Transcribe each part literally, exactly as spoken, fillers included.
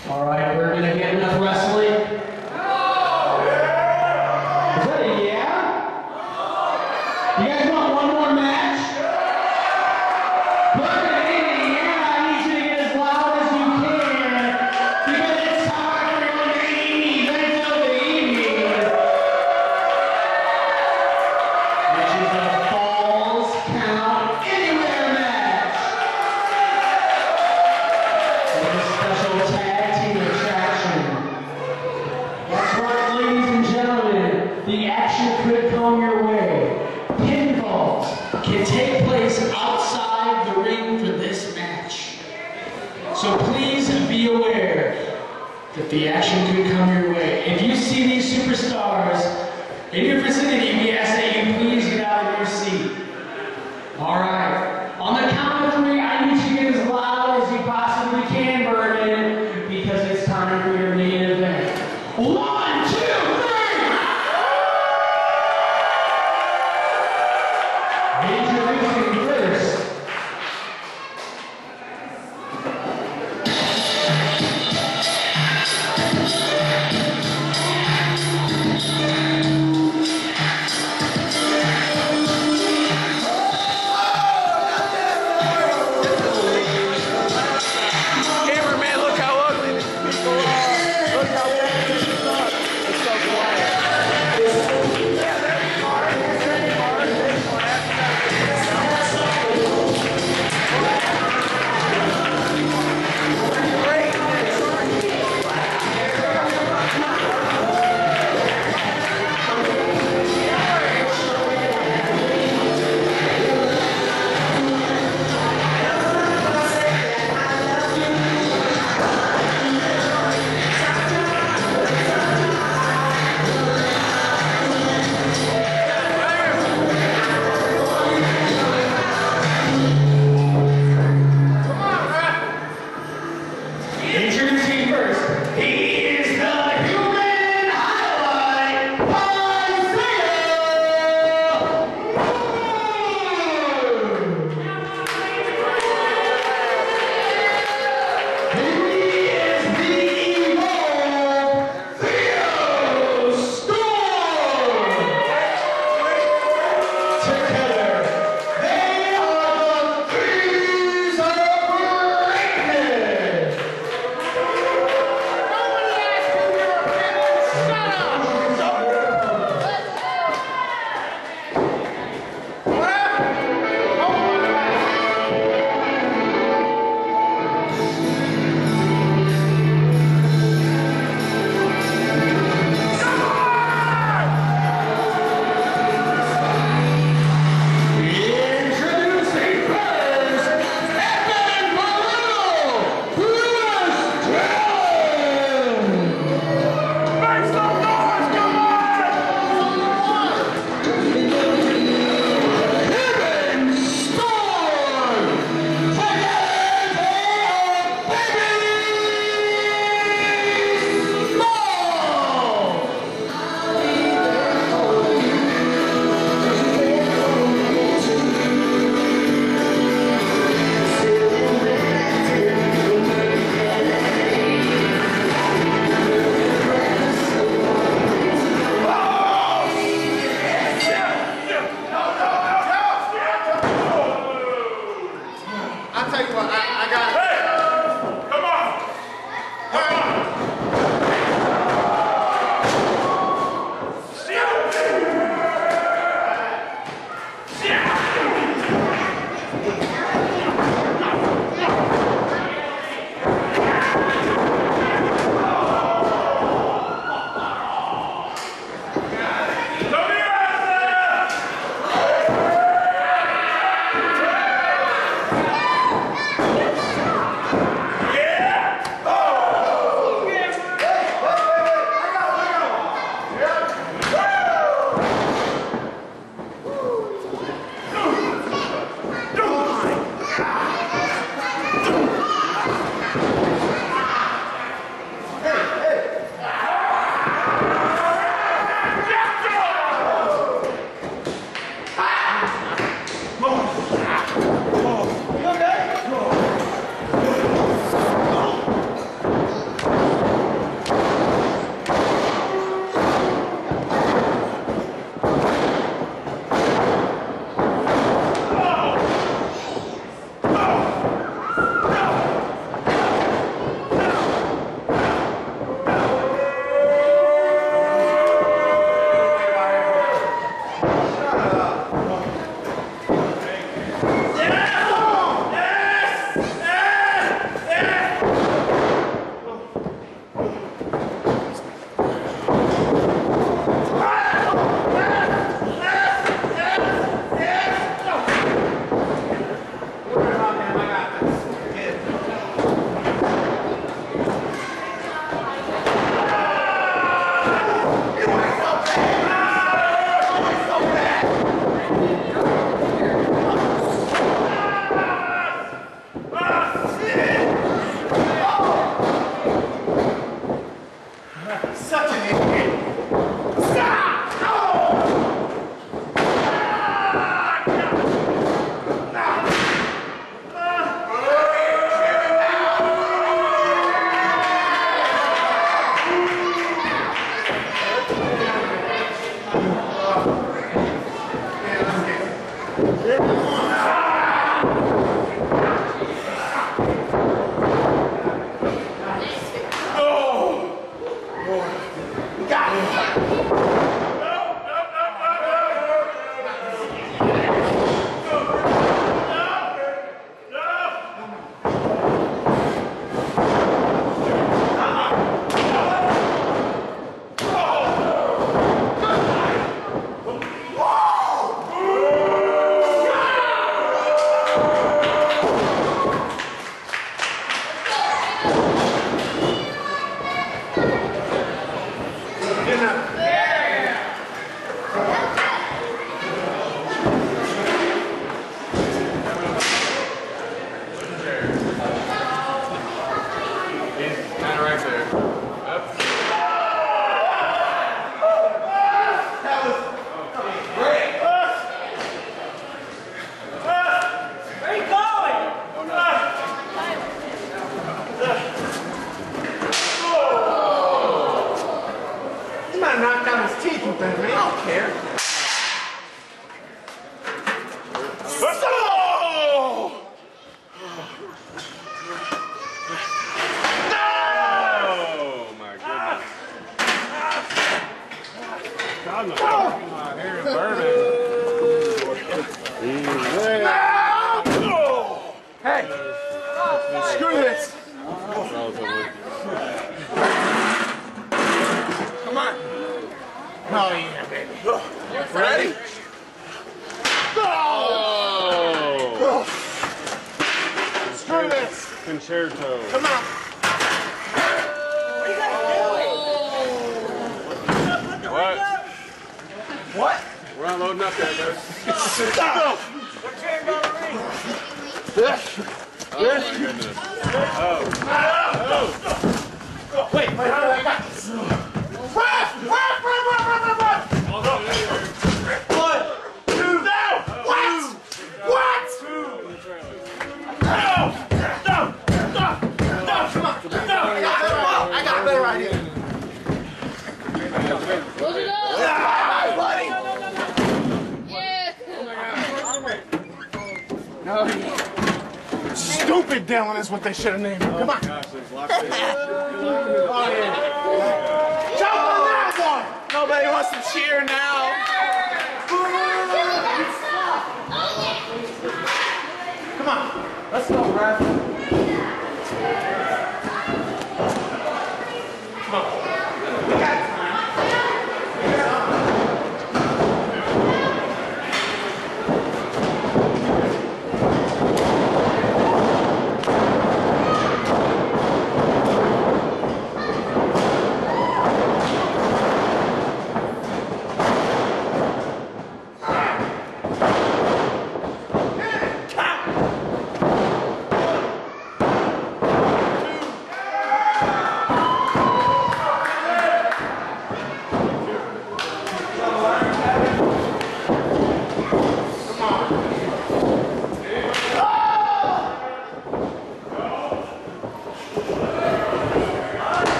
All right, we're gonna get enough wrestling. Is that a yeah? You guys want one more match? We're gonna get a yeah. I need you to get as loud as you can because it's time for the main event of the evening, which is a Falls Count Anywhere match. With a special tag team attraction. That's right, ladies and gentlemen, the action could come your way. Pinfalls can take place outside the ring for this match. So please be aware that the action could come your way. If you see these superstars in your vicinity, we ask that you please get out of your seat. All right. On the count of three, I need you to get as loud as you possibly can, Bergen, because it's time for your main event. One, two, three! Introducing first. Come on. What? What? We're not loading up there, bro. Stop! We're tearing down the ring. This. Oh my goodness. Oh. Oh. Wait, wait, hold on, I got this. Run! Run! Run! Run! Run! Run! Run! One, two, no! What? What? No! No! No! No! Come on! No! I got a better one. I got a better idea. Close it up! Ah, buddy! Yeah! No. Stupid Dylan is what they should have named him. Come on. Gosh, there's lots of Oh, yeah. Jump on that one! Nobody wants to cheer now. Come on. Let's go, Brad. Come on. We got time.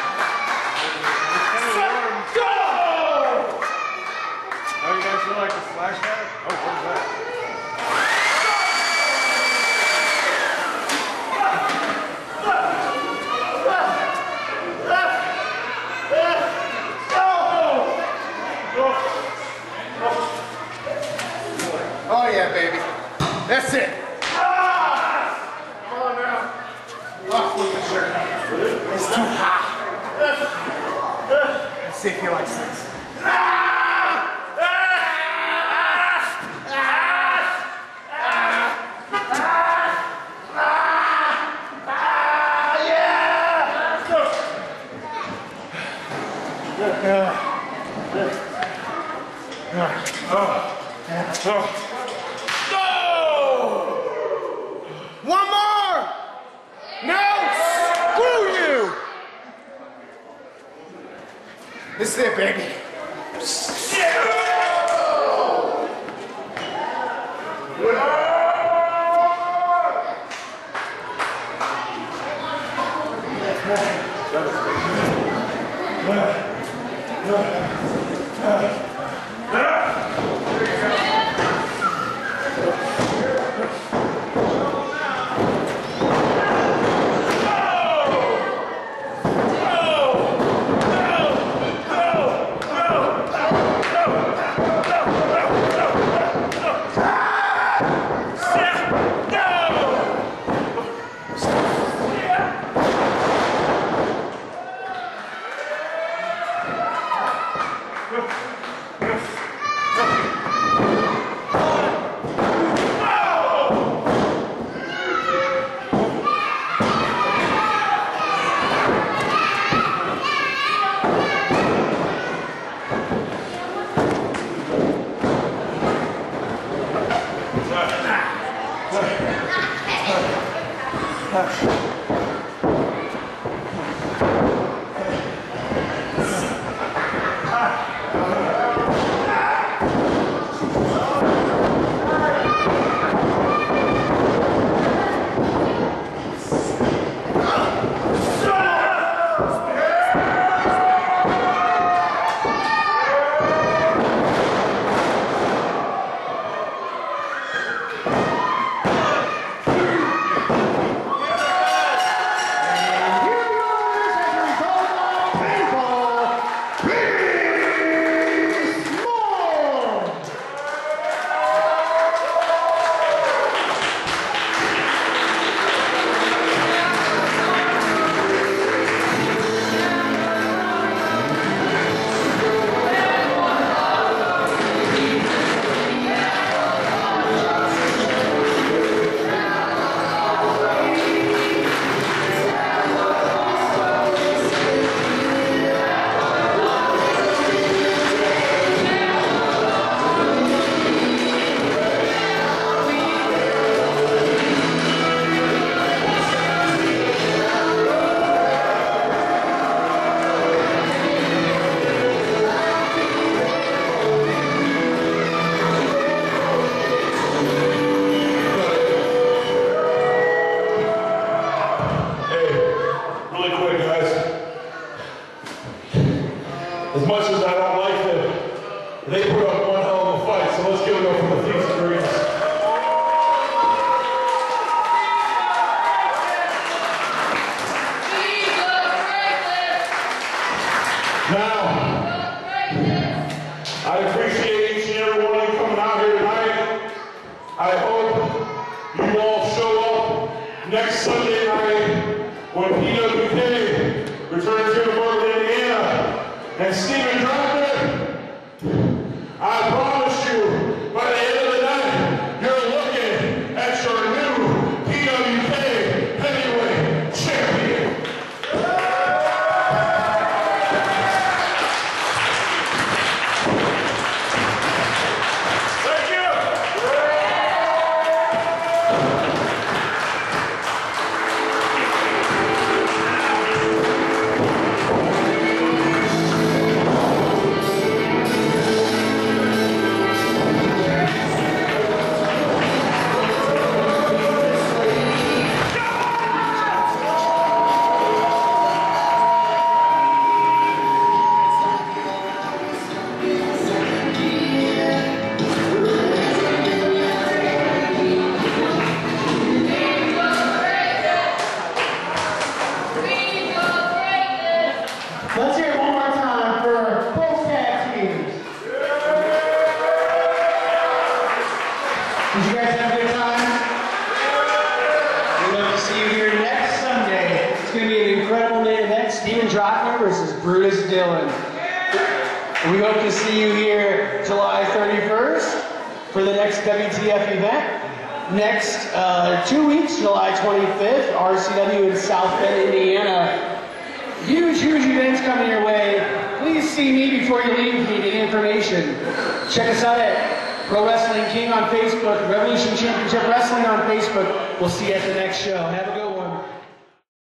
How do you guys feel like this? Oh yeah, baby. That's it. Ah! Come on now. Off with the shirt. It's too hot. Let's see if he likes this. One more! No! Screw you! This is it, baby. As much as I don't like them, they put up one hell of a fight, so let's give it up for the Thieves Marines. Now, I appreciate each and every one of you coming out here tonight. I hope you all show up next Sunday night when P W K returns here to Berkeley, Indiana. And Stephen dropped it. I promise you, by the end of the night, you're looking at your new P W K heavyweight champion. Thank you. Did you guys have a good time? We'd love to see you here next Sunday. It's going to be an incredible main event. Steven Drottner versus Brutus Dillon. We hope to see you here July thirty-first for the next W T F event. Next uh, two weeks, July twenty-fifth, R C W in South Bend, Indiana. Huge, huge events coming your way. Please see me before you leave if you need information. Check us out at Pro Wrestling King on Facebook, Revolution Championship Wrestling on Facebook. We'll see you at the next show. Have a good